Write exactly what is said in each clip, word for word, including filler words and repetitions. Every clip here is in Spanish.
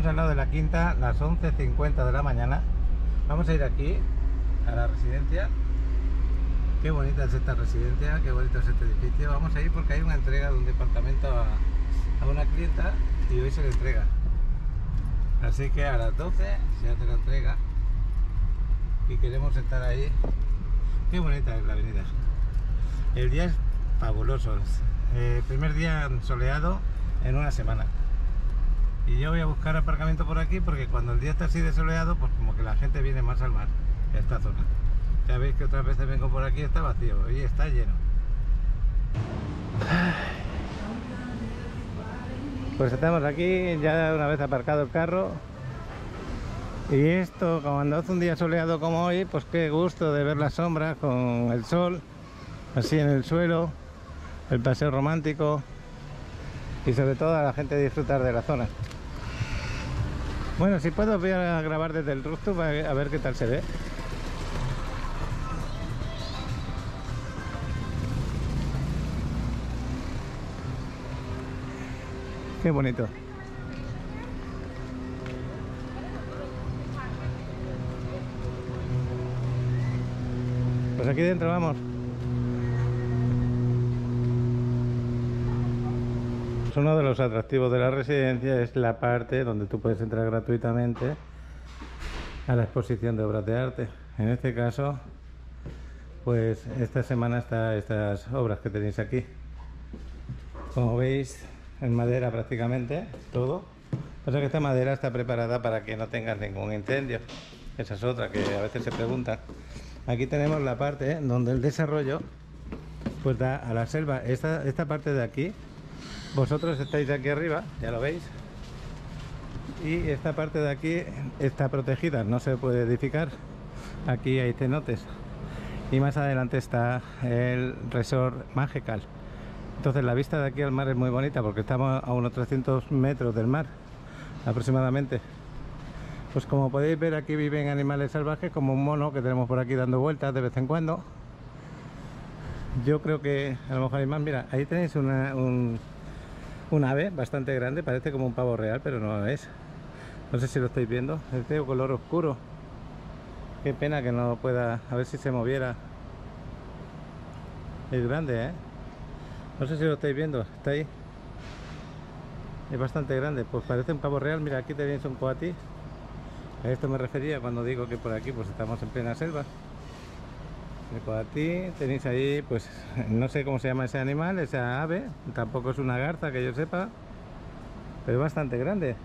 Estamos al lado de la quinta, las once cincuenta de la mañana. Vamos a ir aquí, a la residencia. Qué bonita es esta residencia, qué bonito es este edificio. Vamos a ir porque hay una entrega de un departamento a, a una clienta y hoy se le entrega. Así que a las doce se hace la entrega y queremos estar ahí. Qué bonita es la avenida. El día es fabuloso. El primer día soleado en una semana. Y yo voy a buscar aparcamiento por aquí porque cuando el día está así de soleado, pues como que la gente viene más al mar, a esta zona. Ya veis que otras veces vengo por aquí y está vacío, hoy está lleno. Pues estamos aquí, ya una vez aparcado el carro. Y esto, cuando hace un día soleado como hoy, pues qué gusto de ver las sombras con el sol, así en el suelo, el paseo romántico y sobre todo a la gente disfrutar de la zona. Bueno, si puedo voy a grabar desde el rooftop a ver qué tal se ve. Qué bonito. Pues aquí dentro vamos. Uno de los atractivos de la residencia es la parte donde tú puedes entrar gratuitamente a la exposición de obras de arte. En este caso, pues esta semana está estas obras que tenéis aquí. Como veis, en madera prácticamente todo. Pasa que esta madera está preparada para que no tengas ningún incendio. Esa es otra que a veces se preguntan. Aquí tenemos la parte donde el desarrollo pues da a la selva. Esta, esta parte de aquí, vosotros estáis aquí arriba, ya lo veis. Y esta parte de aquí está protegida, no se puede edificar. Aquí hay cenotes. Y más adelante está el Resort Magical. Entonces la vista de aquí al mar es muy bonita porque estamos a unos trescientos metros del mar aproximadamente. Pues como podéis ver, aquí viven animales salvajes como un mono que tenemos por aquí dando vueltas de vez en cuando. Yo creo que a lo mejor hay más. Mira, ahí tenéis una, un, un ave bastante grande, parece como un pavo real, pero no lo es. No sé si lo estáis viendo, es de color oscuro. Qué pena que no pueda, a ver si se moviera. Es grande, ¿eh? No sé si lo estáis viendo, está ahí. Es bastante grande, pues parece un pavo real. Mira, aquí tenéis un coatí. A esto me refería cuando digo que por aquí pues estamos en plena selva. El coatí, tenéis ahí, pues no sé cómo se llama ese animal, esa ave. Tampoco es una garza que yo sepa, pero es bastante grande.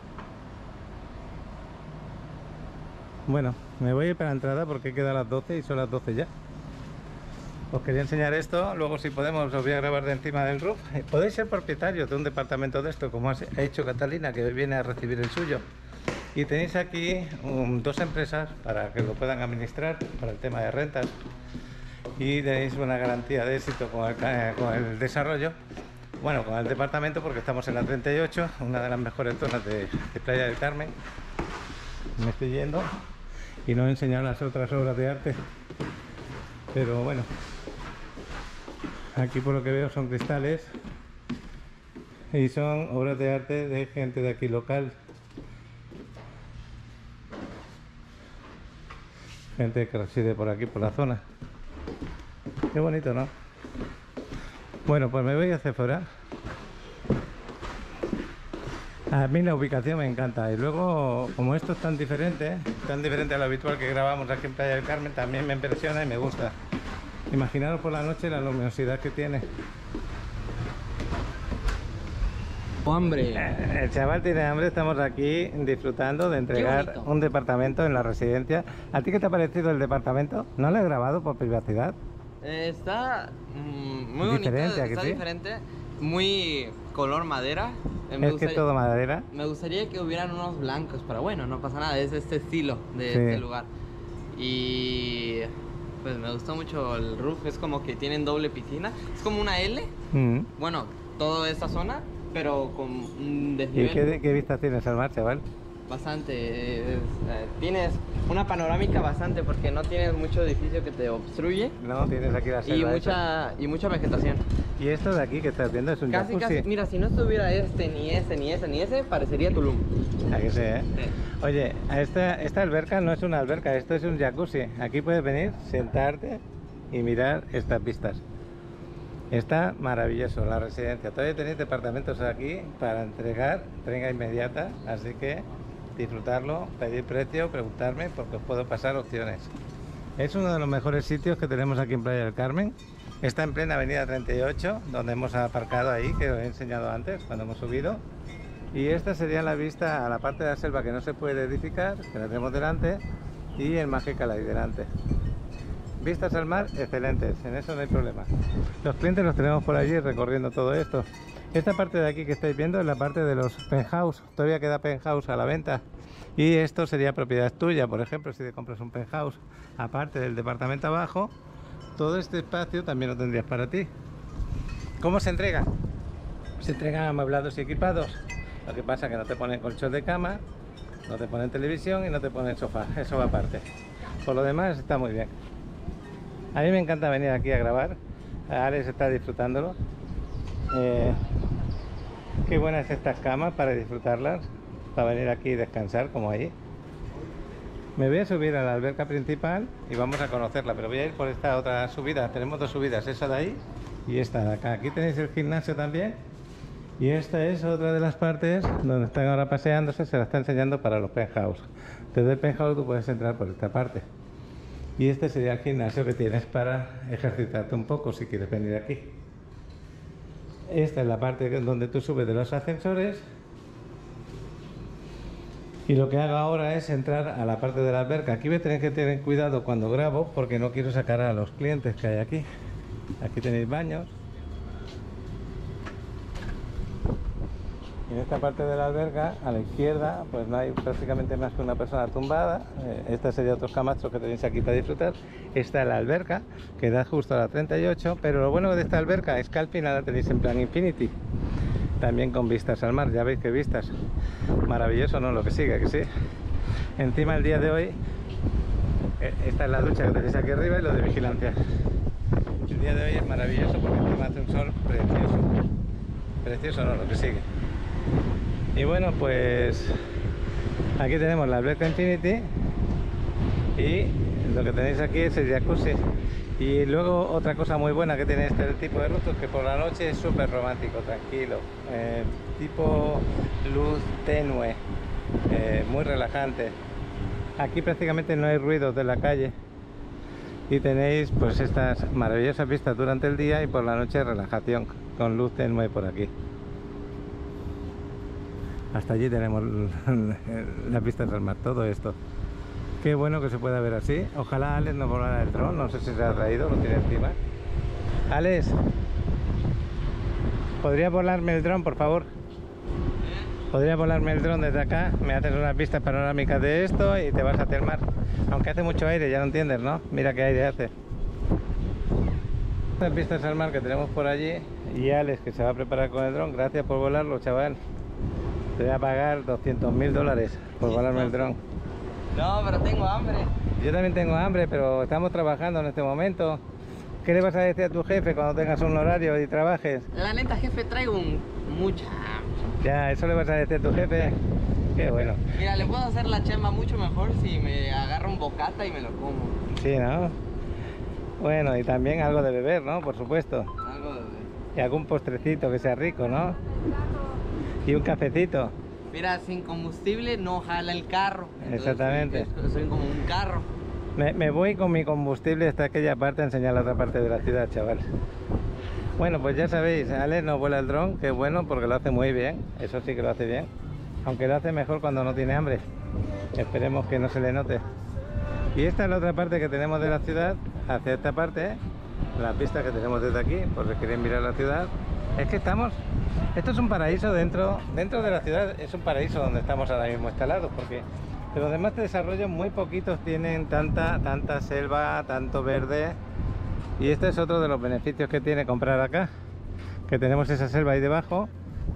Bueno, me voy a ir para la entrada porque queda a las doce y son las doce ya. Os quería enseñar esto, luego si podemos os voy a grabar de encima del roof. Podéis ser propietarios de un departamento de esto, como ha hecho Catalina, que hoy viene a recibir el suyo. Y tenéis aquí um, dos empresas para que lo puedan administrar para el tema de rentas. Y tenéis una garantía de éxito con el, con el desarrollo. Bueno, con el departamento porque estamos en la treinta y ocho, una de las mejores zonas de, de Playa del Carmen. Me estoy yendo y no he enseñado las otras obras de arte. Pero bueno, aquí por lo que veo son cristales y son obras de arte de gente de aquí local. Gente que reside por aquí, por la zona. Qué bonito, ¿no? Bueno, pues me voy a Sephora. A mí la ubicación me encanta. Y luego, como esto es tan diferente, tan diferente a lo habitual que grabamos aquí en Playa del Carmen, también me impresiona y me gusta. Imaginaros por la noche la luminosidad que tiene. Hambre. El chaval tiene hambre, estamos aquí disfrutando de entregar un departamento en la residencia. ¿A ti qué te ha parecido el departamento? ¿No lo he grabado por privacidad? Eh, está mm, muy diferente, bonito, ¿a que está sí? diferente, muy color madera. Eh, me Es gustaría- que todo madera. Me gustaría que hubieran unos blancos, pero bueno, no pasa nada, es este estilo de Sí. este lugar. Y pues me gustó mucho el roof, es como que tienen doble piscina, es como una L, Mm. bueno, toda esta zona, pero con un ¿Y desnivel. qué, qué vista tienes al mar, chaval? bastante. Es, eh, tienes una panorámica bastante porque no tienes mucho edificio que te obstruye. No, tienes aquí la selva. Y mucha, y mucha vegetación. Y esto de aquí que estás viendo es un Casi, jacuzzi. casi, mira, si no estuviera este, ni ese, ni ese, ni ese, parecería Tulum. Aquí sí, ¿eh? Sí. Oye, esta, esta alberca no es una alberca, esto es un jacuzzi. Aquí puedes venir, sentarte y mirar estas vistas. Está maravilloso la residencia. Todavía tenéis departamentos aquí para entregar, entrega inmediata, así que disfrutarlo, pedir precio, preguntarme porque os puedo pasar opciones. Es uno de los mejores sitios que tenemos aquí en Playa del Carmen. Está en plena avenida treinta y ocho, donde hemos aparcado ahí, que os he enseñado antes cuando hemos subido. Y esta sería la vista a la parte de la selva que no se puede edificar, que la tenemos delante, y el Magical ahí delante. Vistas al mar excelentes, en eso no hay problema. Los clientes los tenemos por allí recorriendo todo esto. Esta parte de aquí que estáis viendo es la parte de los penthouse. Todavía queda penthouse a la venta. Y esto sería propiedad tuya, por ejemplo, si te compras un penthouse aparte del departamento abajo, todo este espacio también lo tendrías para ti. ¿Cómo se entrega? Se entregan amueblados y equipados. Lo que pasa es que no te ponen colchón de cama, no te ponen televisión y no te ponen sofá. Eso va aparte. Por lo demás está muy bien. A mí me encanta venir aquí a grabar. Alex está disfrutándolo. Eh, qué buenas estas camas para disfrutarlas, para venir aquí y descansar como ahí. Me voy a subir a la alberca principal y vamos a conocerla, pero voy a ir por esta otra subida. Tenemos dos subidas, esa de ahí y esta de acá. Aquí tenéis el gimnasio también. Y esta es otra de las partes donde están ahora paseándose, se la está enseñando para los penthouse. Desde el penthouse tú puedes entrar por esta parte. Y este sería el gimnasio que tienes para ejercitarte un poco si quieres venir aquí. Esta es la parte donde tú subes de los ascensores. Y lo que hago ahora es entrar a la parte de la alberca. Aquí voy a tener que tener cuidado cuando grabo porque no quiero sacar a los clientes que hay aquí. Aquí tenéis baños. Y en esta parte de la alberca, a la izquierda, pues no hay prácticamente más que una persona tumbada. Eh, este sería otro camastro que tenéis aquí para disfrutar. Esta es la alberca, que da justo a la treinta y ocho, pero lo bueno de esta alberca es que al final la tenéis en plan Infinity. También con vistas al mar, ya veis que vistas. Maravilloso, ¿no? Lo que sigue, que sí. Encima el día de hoy, eh, esta es la ducha que tenéis aquí arriba y lo de vigilancia. El día de hoy es maravilloso porque encima hace un sol precioso. Precioso, ¿no? Lo que sigue. Y bueno, pues aquí tenemos la alberca Infinity y lo que tenéis aquí es el jacuzzi. Y luego otra cosa muy buena que tiene este tipo de rooftop, que por la noche es súper romántico, tranquilo, eh, tipo luz tenue, eh, muy relajante. Aquí prácticamente no hay ruidos de la calle y tenéis pues estas maravillosas vistas durante el día y por la noche relajación con luz tenue por aquí. Hasta allí tenemos las vistas al mar, todo esto. Qué bueno que se pueda ver así. Ojalá Alex nos volara el dron, no sé si se ha traído, lo tiene encima. Alex, ¿podría volarme el dron, por favor? ¿Podría volarme el dron desde acá? Me haces unas vistas panorámicas de esto y te vas hacia el mar. Aunque hace mucho aire, ya no entiendes, ¿no? Mira qué aire hace. Estas vistas al mar que tenemos por allí y Alex que se va a preparar con el dron. Gracias por volarlo, chaval. Te voy a pagar doscientos mil dólares por volarme el dron. No, pero tengo hambre. Yo también tengo hambre, pero estamos trabajando en este momento. ¿Qué le vas a decir a tu jefe cuando tengas un horario y trabajes? La neta, jefe, traigo un, mucha hambre. Ya, eso le vas a decir a tu jefe. Qué bueno. Mira, le puedo hacer la chamba mucho mejor si me agarro un bocata y me lo como. Sí, ¿no? Bueno, y también algo de beber, ¿no? Por supuesto. Algo de... Y algún postrecito que sea rico, ¿no? Y un cafecito. Mira, sin combustible no jala el carro. Entonces, exactamente. Soy, soy como un carro. Me, me voy con mi combustible hasta aquella parte a enseñar la otra parte de la ciudad, chaval. Bueno, pues ya sabéis, Alex no vuela el dron, que es bueno porque lo hace muy bien. Eso sí que lo hace bien. Aunque lo hace mejor cuando no tiene hambre. Esperemos que no se le note. Y esta es la otra parte que tenemos de la ciudad. Hacia esta parte, las vistas que tenemos desde aquí, por si queréis mirar la ciudad. Es que estamos... Esto es un paraíso dentro, dentro de la ciudad, es un paraíso donde estamos ahora mismo instalados, porque de los demás desarrollos muy poquitos tienen tanta, tanta selva, tanto verde, y este es otro de los beneficios que tiene comprar acá, que tenemos esa selva ahí debajo,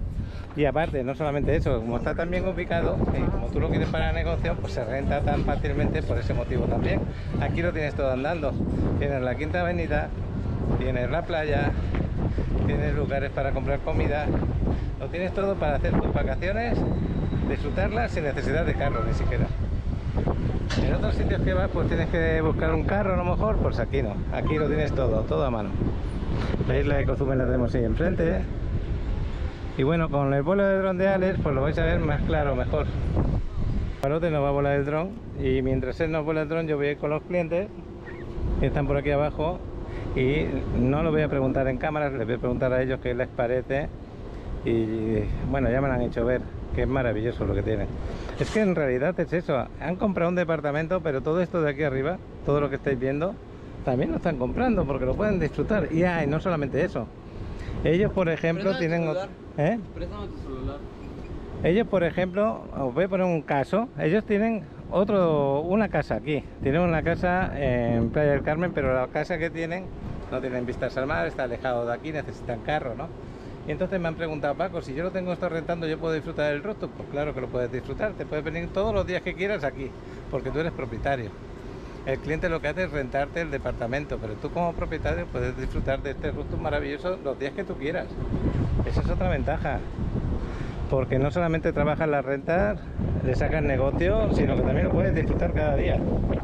Y aparte, no solamente eso, como está tan bien ubicado y como tú lo quieres para negocio, pues se renta tan fácilmente por ese motivo también. Aquí lo tienes todo andando. Tienes la Quinta Avenida, tienes la playa, tienes lugares para comprar comida, lo tienes todo para hacer tus vacaciones, disfrutarlas sin necesidad de carro ni siquiera. En otros sitios que vas pues tienes que buscar un carro a lo mejor, pues aquí no, aquí lo tienes todo, todo a mano. La isla de Cozumel la tenemos ahí enfrente, ¿eh? Y bueno, con el vuelo de dron de Alex pues lo vais a ver más claro, mejor. Palote nos va a volar el dron y mientras él nos vuela el dron yo voy a ir con los clientes que están por aquí abajo y no lo voy a preguntar en cámaras, les voy a preguntar a ellos qué les parece y bueno, ya me lo han hecho ver, que es maravilloso lo que tienen. Es que en realidad es eso, han comprado un departamento, pero todo esto de aquí arriba, todo lo que estáis viendo, también lo están comprando porque lo pueden disfrutar. Y ah, y no solamente eso, ellos por ejemplo tienen... ¿Eh? Préstame tu celular. Ellos por ejemplo, os voy a poner un caso, ellos tienen otro, una casa aquí, tienen una casa en Playa del Carmen, pero la casa que tienen no tienen vistas al mar, está alejado de aquí, necesitan carro, ¿no? Y entonces me han preguntado, Paco, si yo lo tengo esto rentando, ¿yo puedo disfrutar del rooftop? Pues claro que lo puedes disfrutar, te puedes venir todos los días que quieras aquí, porque tú eres propietario. El cliente lo que hace es rentarte el departamento, pero tú como propietario puedes disfrutar de este rooftop maravilloso los días que tú quieras. Esa es otra ventaja, porque no solamente trabajas las rentas, le sacas negocio, sino que también lo puedes disfrutar cada día.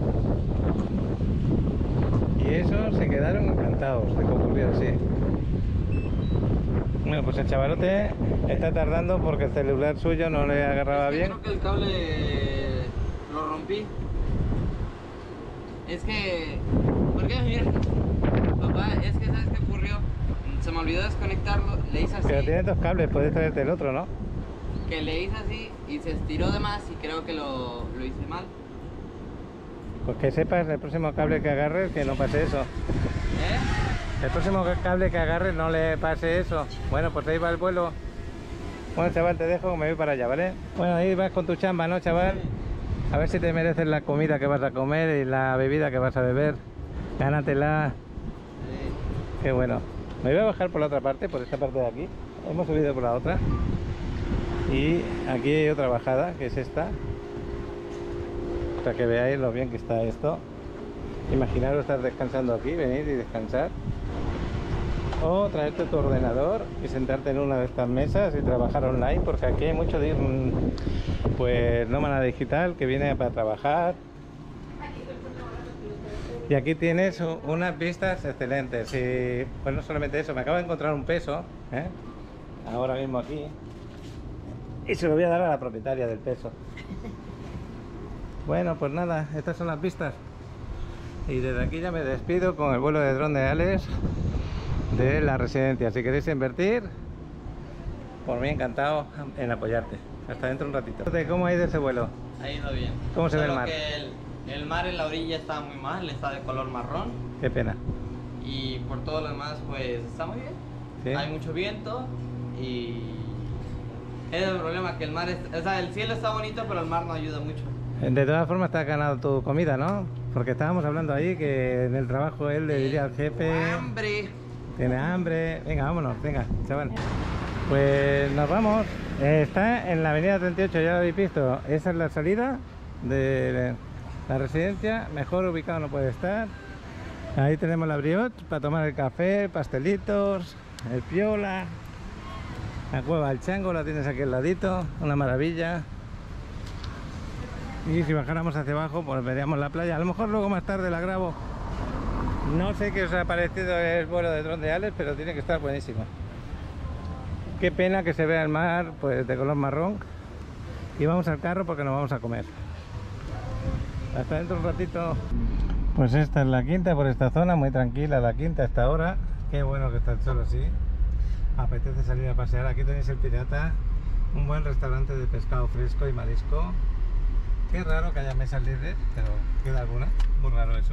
Y eso se quedaron encantados de que ocurriera así. Bueno, pues el chavalote está tardando porque el celular suyo no le agarraba es que bien. Creo que el cable lo rompí. Es que... ¿Por qué? Mira, papá, es que ¿sabes qué ocurrió? Se me olvidó desconectarlo, le hice así. Pero tiene dos cables, puedes traerte el otro, ¿no? Que le hice así y se estiró de más y creo que lo, lo hice mal. Pues que sepas el próximo cable que agarres que no pase eso. ¿Eh? El próximo cable que agarres no le pase eso. Bueno, pues ahí va el vuelo. Bueno, chaval, te dejo, me voy para allá, ¿vale? Bueno, ahí vas con tu chamba, ¿no, chaval? A ver si te mereces la comida que vas a comer y la bebida que vas a beber. Gánatela. Sí. Qué bueno. Me voy a bajar por la otra parte, por esta parte de aquí. Hemos subido por la otra. Y aquí hay otra bajada, que es esta. Para que veáis lo bien que está esto. Imaginaros estar descansando aquí, venir y descansar. O traerte tu ordenador y sentarte en una de estas mesas y trabajar online, porque aquí hay mucho de, pues nómada digital que viene para trabajar. Y aquí tienes unas vistas excelentes. Y pues no solamente eso, me acabo de encontrar un peso, ¿eh? Ahora mismo aquí, y se lo voy a dar a la propietaria del peso. Bueno, pues nada, estas son las vistas. Y desde aquí ya me despido con el vuelo de dron de Alex de la residencia. Si queréis invertir, por mí encantado en apoyarte. Hasta dentro un ratito. ¿Cómo ha ido ese vuelo? Ha ido bien. ¿Cómo se ve el Solo mar? que el, el mar en la orilla está muy mal, está de color marrón. Qué pena. Y por todo lo demás, pues está muy bien. ¿Sí? Hay mucho viento y es el problema que el mar, es, o sea, el cielo está bonito, pero el mar no ayuda mucho. De todas formas te has ganado tu comida, ¿no? Porque estábamos hablando ahí que en el trabajo él le diría al jefe... ¡Hambre! Tiene hambre. Venga, vámonos, venga, chaval. Pues nos vamos. Eh, está en la avenida treinta y ocho, ya lo habéis visto. Esa es la salida de la residencia. Mejor ubicado no puede estar. Ahí tenemos la brioche para tomar el café, pastelitos, el piola. La cueva del chango la tienes aquí al ladito. Una maravilla. Y si bajáramos hacia abajo, pues veríamos la playa. A lo mejor luego más tarde la grabo. No sé qué os ha parecido el vuelo de dron de Alex, pero tiene que estar buenísimo. Qué pena que se vea el mar pues de color marrón. Y vamos al carro porque nos vamos a comer. Hasta dentro un ratito. Pues esta es la quinta por esta zona, muy tranquila la quinta hasta ahora. Qué bueno que está el sol así. Apetece salir a pasear. Aquí tenéis el Pirata, un buen restaurante de pescado fresco y marisco. Qué raro que haya mesas libres, pero queda alguna. Muy raro eso.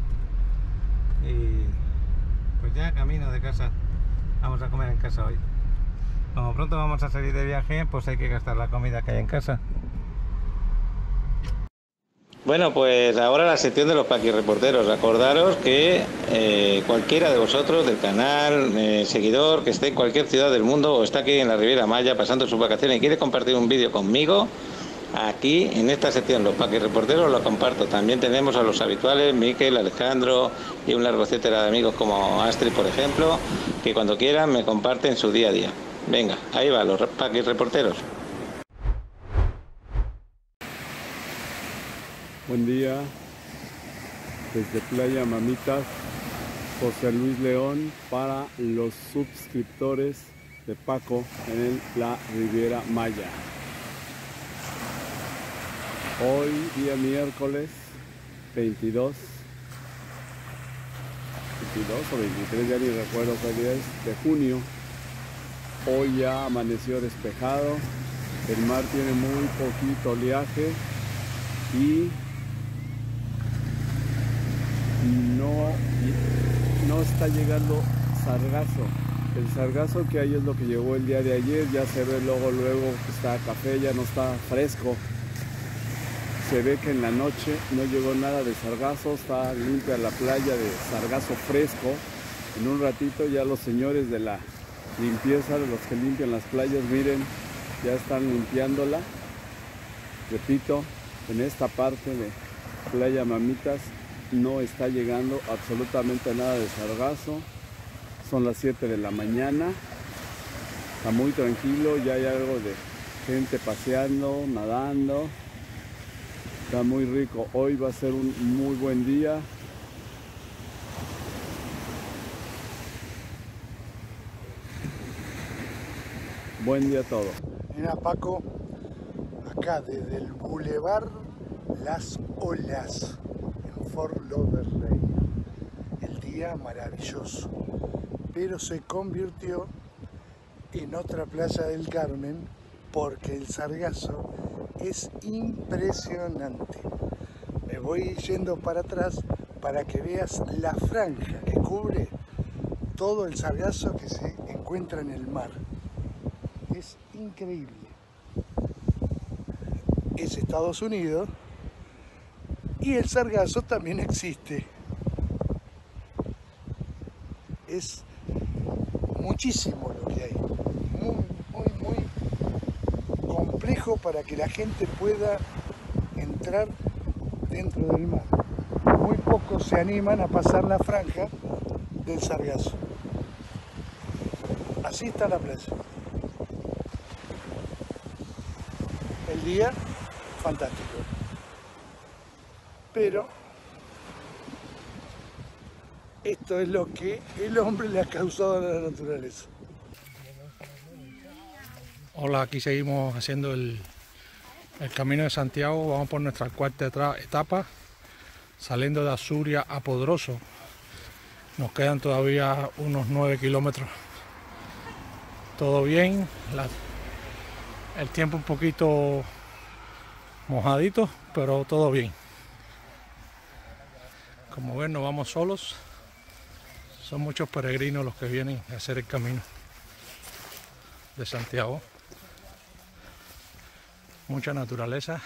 Y pues ya camino de casa. Vamos a comer en casa hoy. Como pronto vamos a salir de viaje, pues hay que gastar la comida que hay en casa. Bueno, pues ahora la sección de los paquirreporteros. Acordaros que eh, cualquiera de vosotros del canal, eh, seguidor, que esté en cualquier ciudad del mundo o está aquí en la Riviera Maya pasando sus vacaciones y quiere compartir un vídeo conmigo, aquí en esta sección, los paquirreporteros, lo comparto. También tenemos a los habituales, Miquel, Alejandro y un largo etcétera de amigos como Astrid, por ejemplo, que cuando quieran me comparten su día a día. Venga, ahí va, los paquirreporteros. Buen día, desde Playa Mamitas, José Luis León, para los suscriptores de Paco en la Riviera Maya. Hoy, día miércoles veintidós, veintidós o veintitrés, ya ni recuerdo qué día es, de junio. Hoy ya amaneció despejado, el mar tiene muy poquito oleaje y no, no está llegando sargazo. El sargazo que hay es lo que llegó el día de ayer, ya se ve luego, luego que está café, ya no está fresco. Se ve que en la noche no llegó nada de sargazo, está limpia la playa de sargazo fresco. En un ratito ya los señores de la limpieza, de los que limpian las playas, miren, ya están limpiándola. Repito, en esta parte de Playa Mamitas no está llegando absolutamente nada de sargazo. Son las siete de la mañana, está muy tranquilo, ya hay algo de gente paseando, nadando, está muy rico. Hoy va a ser un muy buen día. Buen día a todos. Mira, Paco, acá desde el Boulevard Las Olas, en Fort Lauderdale. El día maravilloso, pero se convirtió en otra playa del Carmen porque el sargazo es impresionante. Me voy yendo para atrás para que veas la franja que cubre todo el sargazo que se encuentra en el mar. Es increíble. Es Estados Unidos y el sargazo también existe. Es muchísimo lo que hay. Muy, muy, muy complejo para que la gente pueda entrar dentro del mar. Muy pocos se animan a pasar la franja del sargazo. Así está la playa. El día, fantástico. Pero esto es lo que el hombre le ha causado a la naturaleza. Hola, aquí seguimos haciendo el, el Camino de Santiago. Vamos por nuestra cuarta etapa, saliendo de Azuria a Podroso. Nos quedan todavía unos nueve kilómetros. Todo bien, la, el tiempo un poquito mojadito, pero todo bien. Como ven, no vamos solos. Son muchos peregrinos los que vienen a hacer el camino de Santiago. Mucha naturaleza.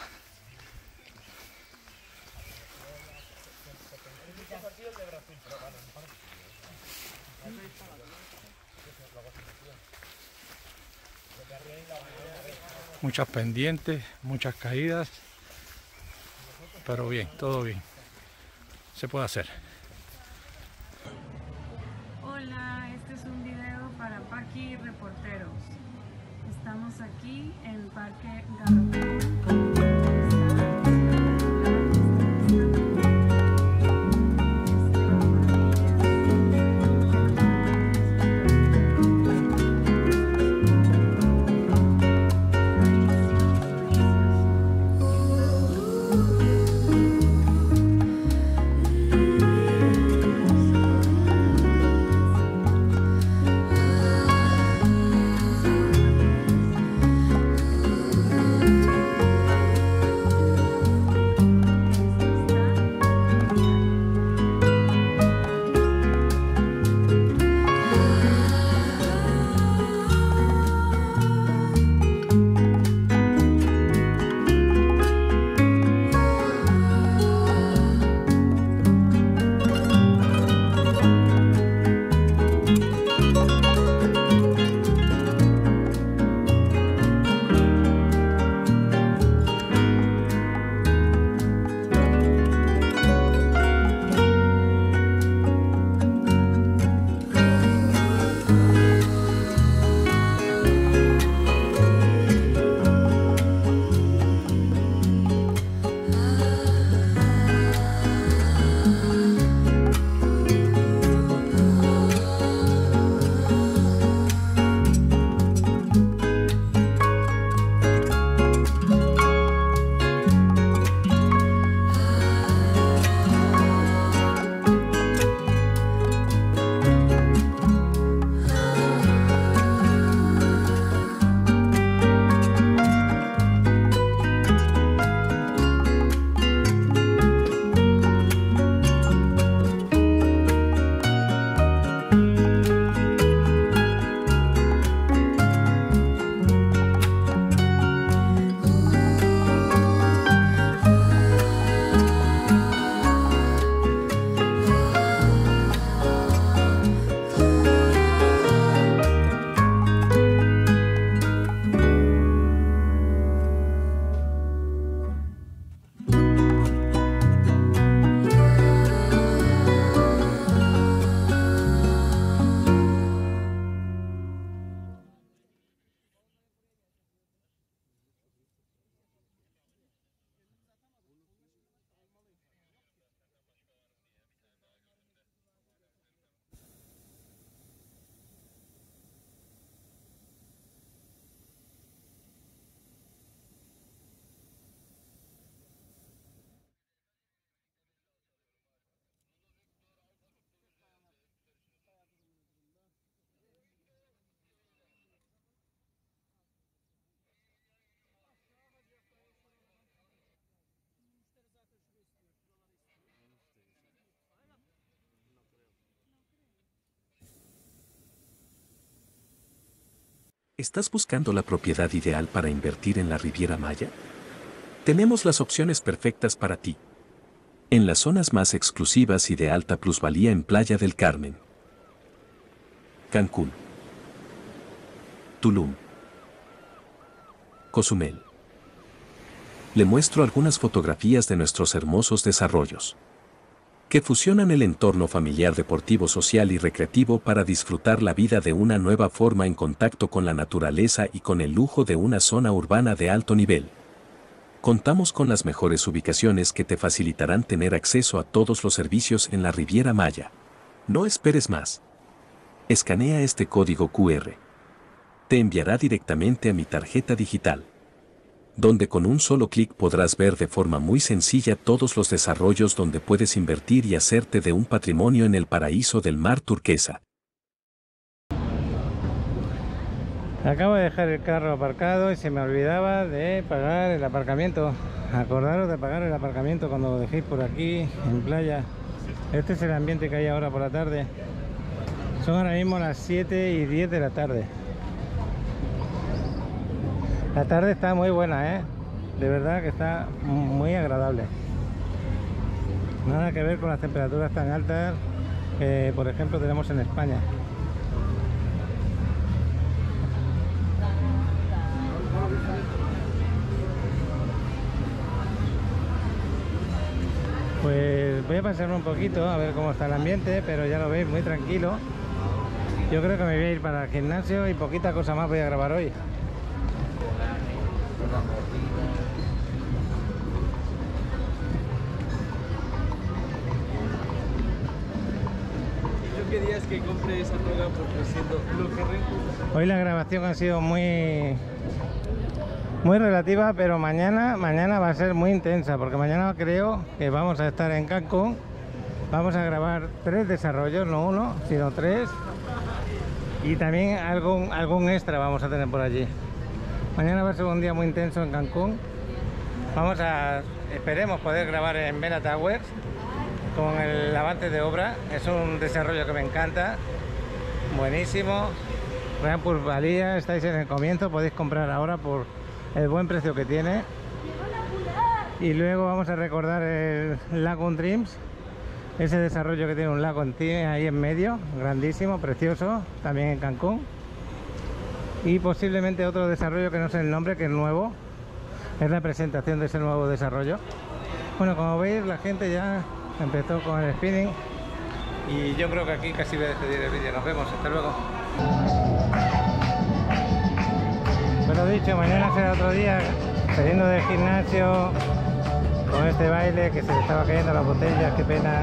Muchas pendientes, muchas caídas, pero bien, todo bien. Se puede hacer. Hola, este es un video para Paqui Reporteros. Estamos aquí en el Parque Garrote. ¿Estás buscando la propiedad ideal para invertir en la Riviera Maya? Tenemos las opciones perfectas para ti. En las zonas más exclusivas y de alta plusvalía en Playa del Carmen, Cancún, Tulum, Cozumel. Le muestro algunas fotografías de nuestros hermosos desarrollos, que fusionan el entorno familiar, deportivo, social y recreativo para disfrutar la vida de una nueva forma en contacto con la naturaleza y con el lujo de una zona urbana de alto nivel. Contamos con las mejores ubicaciones que te facilitarán tener acceso a todos los servicios en la Riviera Maya. No esperes más. Escanea este código cu erre. Te enviará directamente a mi tarjeta digital, donde con un solo clic podrás ver de forma muy sencilla todos los desarrollos donde puedes invertir y hacerte de un patrimonio en el paraíso del mar turquesa. Acabo de dejar el carro aparcado y se me olvidaba de pagar el aparcamiento. Acordaros de pagar el aparcamiento cuando lo dejéis por aquí en playa. Este es el ambiente que hay ahora por la tarde. Son ahora mismo las siete y diez de la tarde. La tarde está muy buena, ¿eh? De verdad que está muy agradable. Nada que ver con las temperaturas tan altas que, por ejemplo, tenemos en España. Pues voy a pasarme un poquito a ver cómo está el ambiente, pero ya lo veis, muy tranquilo. Yo creo que me voy a ir para el gimnasio y poquita cosa más voy a grabar hoy. ¿Tú querías que compre esa droga porque siendo lo que rento? Hoy la grabación ha sido muy muy relativa, pero mañana mañana va a ser muy intensa, porque mañana creo que vamos a estar en Cancún. Vamos a grabar tres desarrollos, no uno, sino tres, y también algún algún extra vamos a tener por allí. Mañana va a ser un día muy intenso en Cancún. Vamos a, esperemos poder grabar en Vela Towers con el avance de obra. Es un desarrollo que me encanta, buenísimo, gran plusvalía. Estáis en el comienzo, podéis comprar ahora por el buen precio que tiene. Y luego vamos a recordar el Lagoon Dreams, ese desarrollo que tiene un lago en ti, ahí en medio, grandísimo, precioso, también en Cancún. Y posiblemente otro desarrollo que no sé el nombre, que es nuevo, es la presentación de ese nuevo desarrollo. Bueno, como veis, la gente ya empezó con el spinning y yo creo que aquí casi voy a despedir el vídeo. Nos vemos, hasta luego. Pues lo dicho, mañana será otro día, saliendo del gimnasio con este baile que se le estaba cayendo las botellas, qué pena.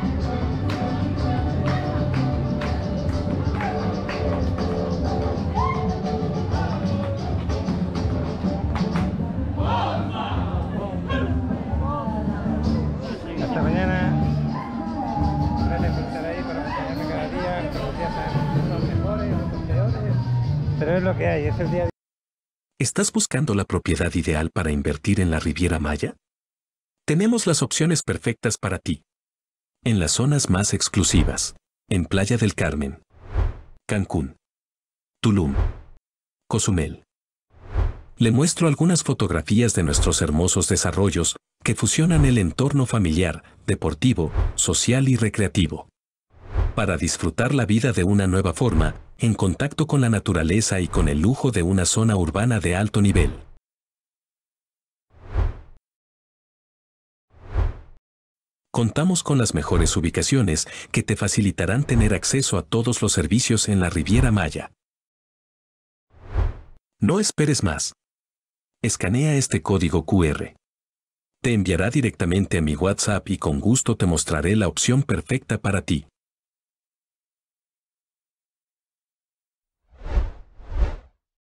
Hasta mañana. Gracias por estar ahí, por acompañarme cada día. Los días son unos mejores, otros peores, pero es lo que hay, es el día a día. ¿Estás buscando la propiedad ideal para invertir en la Riviera Maya? Tenemos las opciones perfectas para ti. En las zonas más exclusivas, en Playa del Carmen, Cancún, Tulum, Cozumel. Le muestro algunas fotografías de nuestros hermosos desarrollos que fusionan el entorno familiar, deportivo, social y recreativo, para disfrutar la vida de una nueva forma, en contacto con la naturaleza y con el lujo de una zona urbana de alto nivel. Contamos con las mejores ubicaciones que te facilitarán tener acceso a todos los servicios en la Riviera Maya. No esperes más. Escanea este código cu erre. Te enviará directamente a mi WhatsApp y con gusto te mostraré la opción perfecta para ti.